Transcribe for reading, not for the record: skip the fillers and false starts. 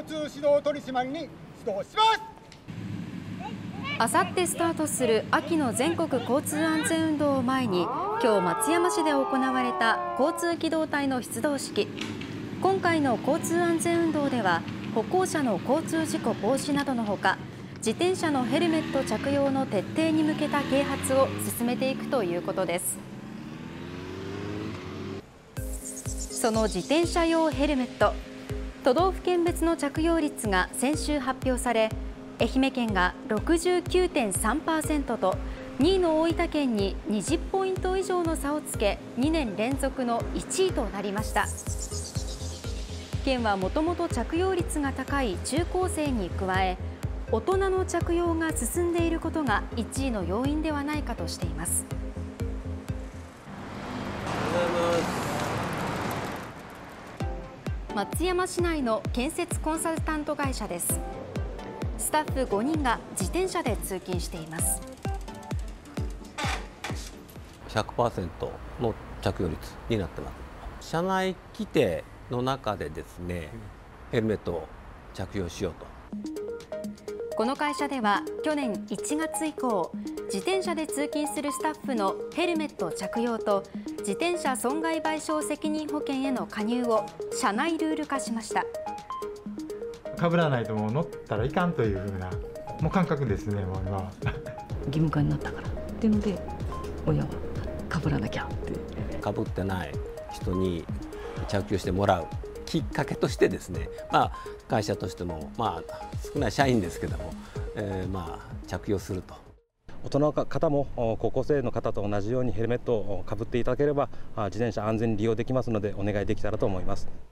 通指導取締りに出動します。 あさってスタートする秋の全国交通安全運動を前に、今日松山市で行われた交通機動隊の出動式。今回の交通安全運動では、歩行者の交通事故防止などのほか、自転車のヘルメット着用の徹底に向けた啓発を進めていくということです。その自転車用ヘルメット、都道府県別の着用率が先週発表され、愛媛県が 69.3% と2位の大分県に20ポイント以上の差をつけ、2年連続の1位となりました。県はもともと着用率が高い中高生に加え、大人の着用が進んでいることが1位の要因ではないかとしています。松山市内の建設コンサルタント会社です。スタッフ5人が自転車で通勤しています。 100% の着用率になってます。車内規定の中でですね、ヘルメットを着用しようと。 この会社では去年1月以降、自転車で通勤するスタッフのヘルメット着用と自転車損害賠償責任保険への加入を社内ルール化しました。 被らないともう乗ったらいかんというふうなもう感覚ですね。もう今は義務化になったからっていうので、親は被らなきゃって。 被ってない人に着用してもらうきっかけとしてですね、会社としても少ない社員ですけども、着用すると。 大人の方も高校生の方と同じようにヘルメットをかぶっていただければ自転車安全に利用できますので、お願いできたらと思います。